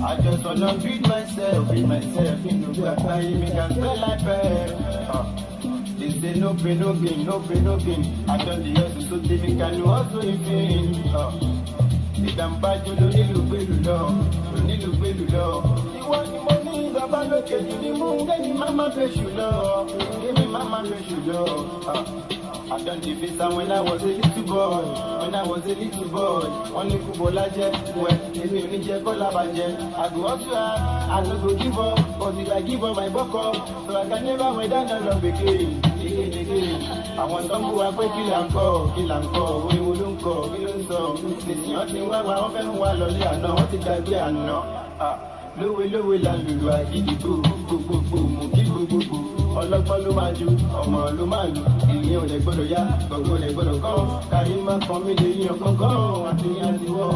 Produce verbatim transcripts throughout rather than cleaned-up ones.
I just wanna beat myself, beat myself, you know, I cry, make I feel like bad. Uh, they say no pain, no gain, no pain, no gain. I done the hustle, so they make I know also in vain. Uh, they can buy you, don't need to pay the law, don't need to pay the law. You want the money, the bank, okay, give me moon, give me mama, bless you, love. Give me mama, bless you, love. Uh, I done the visa when I was a little boy. When I was a little boy, only Kubola jet. When you need your collaboration, I go up to her, I no go give up. But if I give up, I buck up. So I can never wait down and love again. Again, again. I want some who are quick, kill and call, kill and call. We wouldn't call, we don't so. This is your thing, why I'm going to wall on the no, what did I be? I know. Lowe lowe la lulu agidigbo gbogbo mo ki gbogbo ọlọ́gbọ́n ló máa ju ọmọ ló máa lù ìyẹn ò lè gbọ́dọ̀ yá gbogbo lè gbọ́dọ̀ kọ́ kárí má kan mí lè yan kankan àti àti wọ́.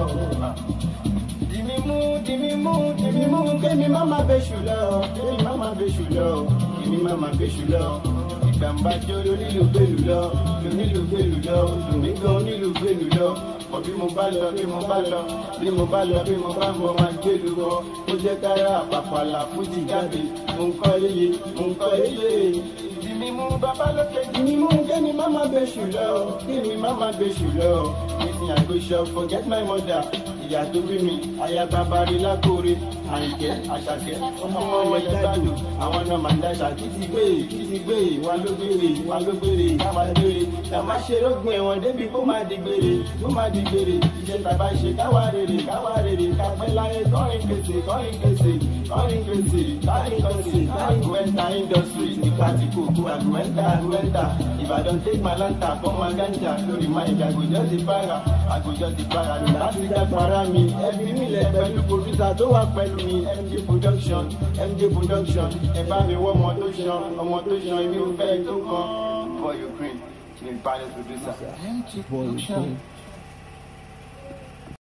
Dimimu Dimimu Dimimu kémi má má bẹ́ṣù lọ kémi má má bẹ́ṣù lọ kémi má má bẹ́ṣù lọ ìgbàmbájọ́ lónílù gbèlú lọ lónílù gbèlú lọ lónígan onílù gbèlú lọ. Bí mo bá lọ bí mo bá lọ bí mo bá lọ bí mo bá ń bọ̀ máa gbé lu wọ ó jẹ́ kára àpapọ̀ àlàfújì jáde mo ń kọ́ iye mo ń kọ́ iye. Dimimu bàbá lókè Dimimu kémi má má bẹ́ṣù lọ kémi má má bẹ́ṣù lọ èsì àgbéṣọ forget my mother ìyá tó bí mi aya bàbá rí lákòrè àìkẹ́ àṣàkẹ́ ọmọ ọmọ ẹ̀yẹ gbádùn àwọn ọ̀nà màdáṣà kí ti gbé kí ti gbé wà ló gbére wà ló gbére káwá gbére kàmá ṣe lógun ẹ̀wọ̀n débi kó má di gbére kó má di gbére iṣẹ́ tàbá ṣe káwá rèrè káwá rèrè kápẹ́ láyé kọrin kèsè kọrin kèsè kọrin kèsè kọrin kèsè àgùwẹ́ntà industry ní pàtí kòkó àgùwẹ́ntà àgùwẹ́ntà Ìbàdàn take my lanta fún ma ganja lórí máìkì àgùjọ́ ti para àgùjọ́ ti para ní láti dápara mi ẹbí mi lẹ pẹ̀lú pòdúsà tó wà pẹ̀lú mi M J production M J production ẹ bá mi wọ́ ọmọ tó ṣan ọmọ tó ṣan ibi ò fẹ́ tó kàn. Boy Ogrin, the finest producer. M J production.